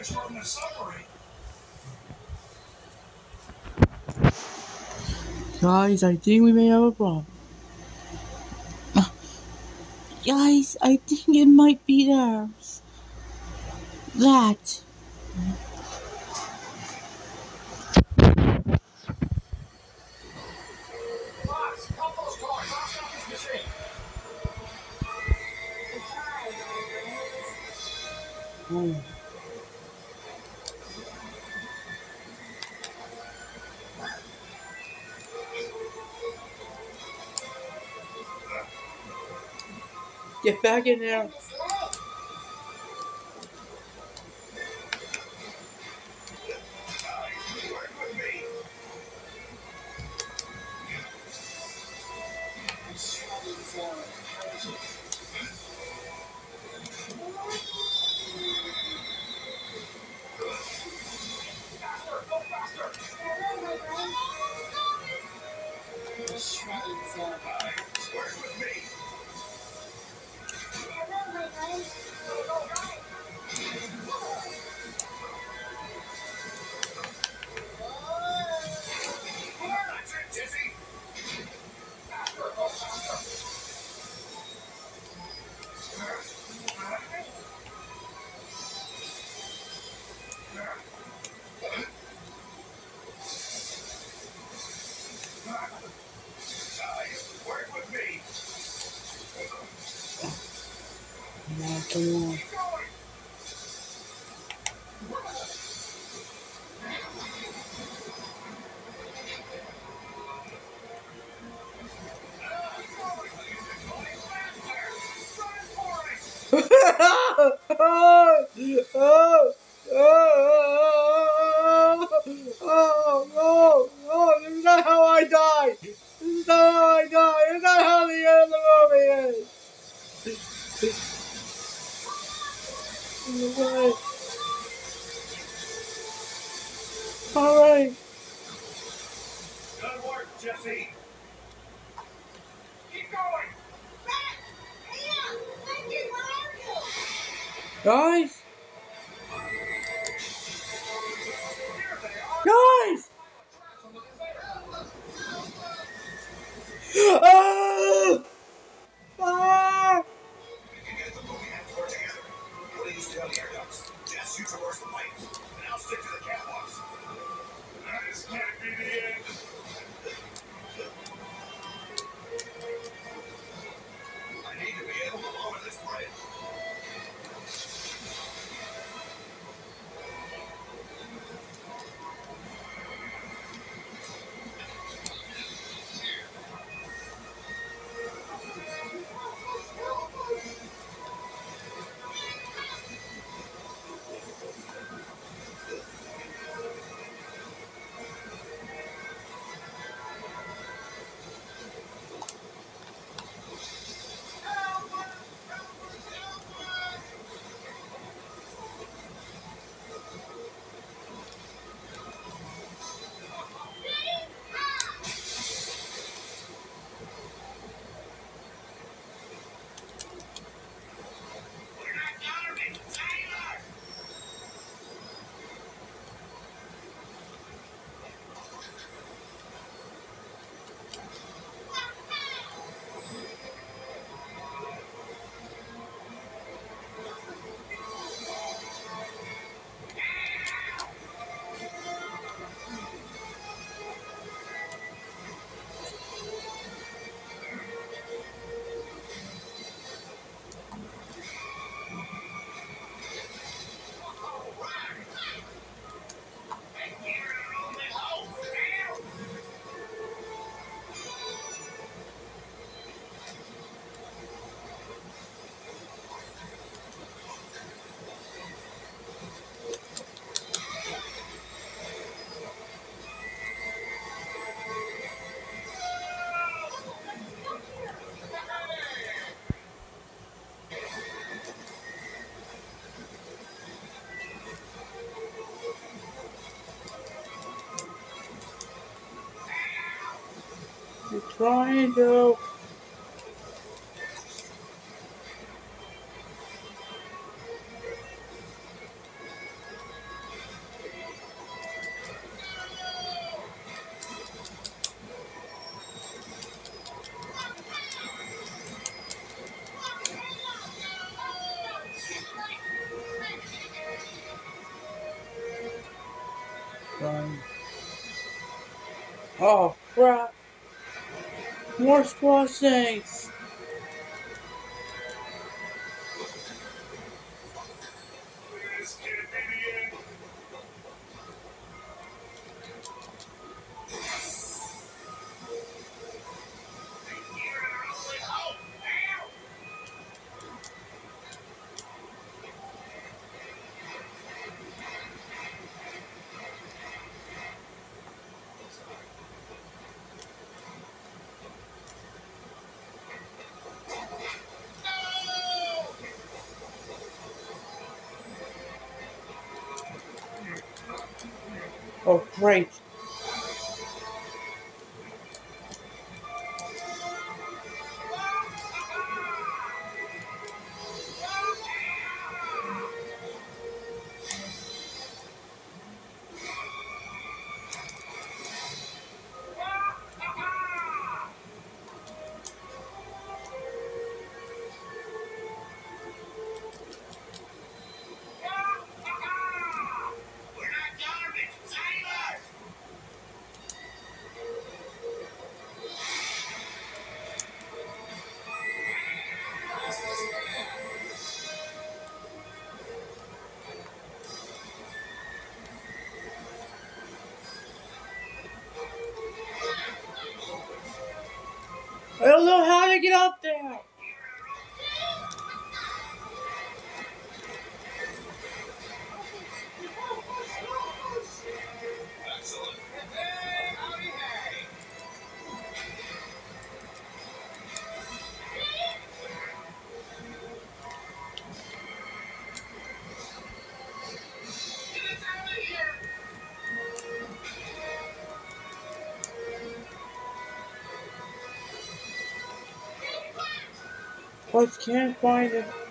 Guys, I think we may have a problem. Guys, I think it might be theirs. That. Oh. Get back in there. Come on. No, this is not how I die. This is not how I die. This is not how the end of the movie is. Alright. Alright. Good work, Jesse. Keep going. Guys. Guys. Oh! Ah! We can get the movie and tour together. What do you stay on the air ducts? Jess, you traverse the pipes, and I'll stick to the catwalks. This can't be the end. I need to be able to lower this bridge. You're trying to. Fine. Oh crap! More squash things! This can't be the end. You're our only hope. Ow! Oh great! We're not garbage. Save us! I don't know how to get up there! Excellent. Hey, howdy, hey. Get us out of here. But can't find it.